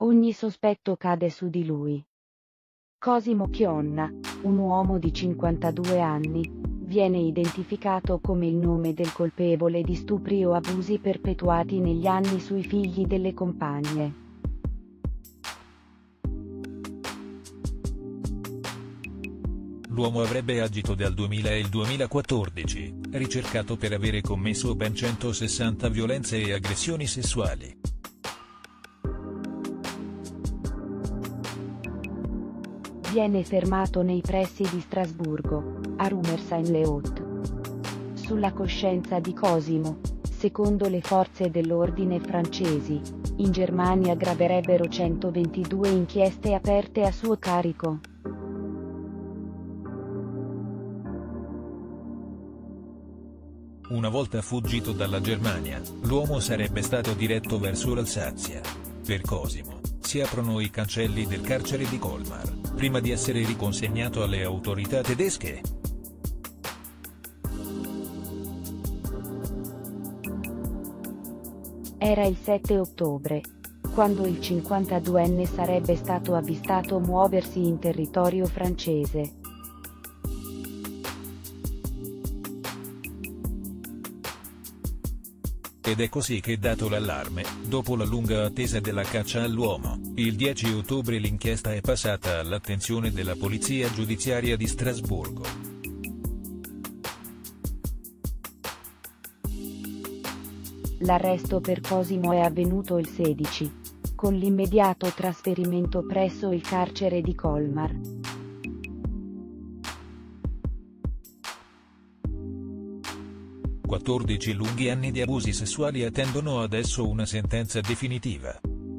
Ogni sospetto cade su di lui. Cosimo Chionna, un uomo di 52 anni, viene identificato come il nome del colpevole di stupri o abusi perpetuati negli anni sui figli delle compagne. L'uomo avrebbe agito dal 2000 e il 2014, ricercato per avere commesso ben 160 violenze e aggressioni sessuali. Viene fermato nei pressi di Strasburgo, a Rumersheim-le-Haut. Sulla coscienza di Cosimo, secondo le forze dell'ordine francesi, in Germania graverebbero 122 inchieste aperte a suo carico. Una volta fuggito dalla Germania, l'uomo sarebbe stato diretto verso l'Alsazia. Per Cosimo, si aprono i cancelli del carcere di Colmar, prima di essere riconsegnato alle autorità tedesche. Era il 7 ottobre, quando il 52enne sarebbe stato avvistato muoversi in territorio francese. Ed è così che, dato l'allarme, dopo la lunga attesa della caccia all'uomo, il 10 ottobre l'inchiesta è passata all'attenzione della polizia giudiziaria di Strasburgo. L'arresto per Cosimo è avvenuto il 16, con l'immediato trasferimento presso il carcere di Colmar. "14 lunghi anni di abusi sessuali attendono adesso una sentenza definitiva".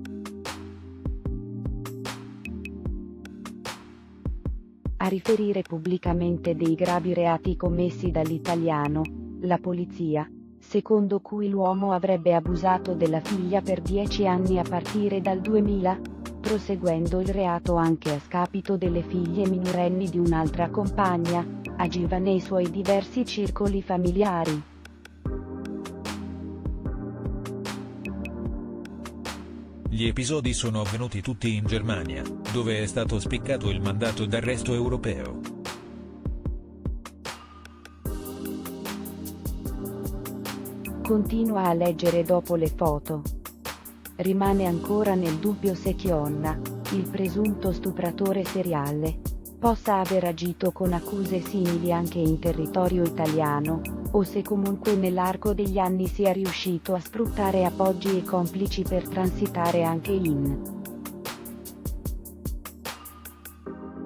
A riferire pubblicamente dei gravi reati commessi dall'italiano, la polizia, secondo cui l'uomo avrebbe abusato della figlia per 10 anni a partire dal 2000, proseguendo il reato anche a scapito delle figlie minorenni di un'altra compagna, agiva nei suoi diversi circoli familiari. Gli episodi sono avvenuti tutti in Germania, dove è stato spiccato il mandato d'arresto europeo. Continua a leggere dopo le foto. Rimane ancora nel dubbio se Chionna, il presunto stupratore seriale, possa aver agito con accuse simili anche in territorio italiano, o se comunque nell'arco degli anni sia riuscito a sfruttare appoggi e complici per transitare anche in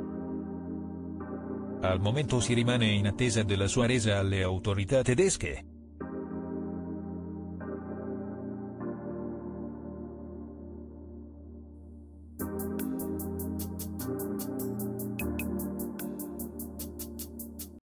Al momento si rimane in attesa della sua resa alle autorità tedesche.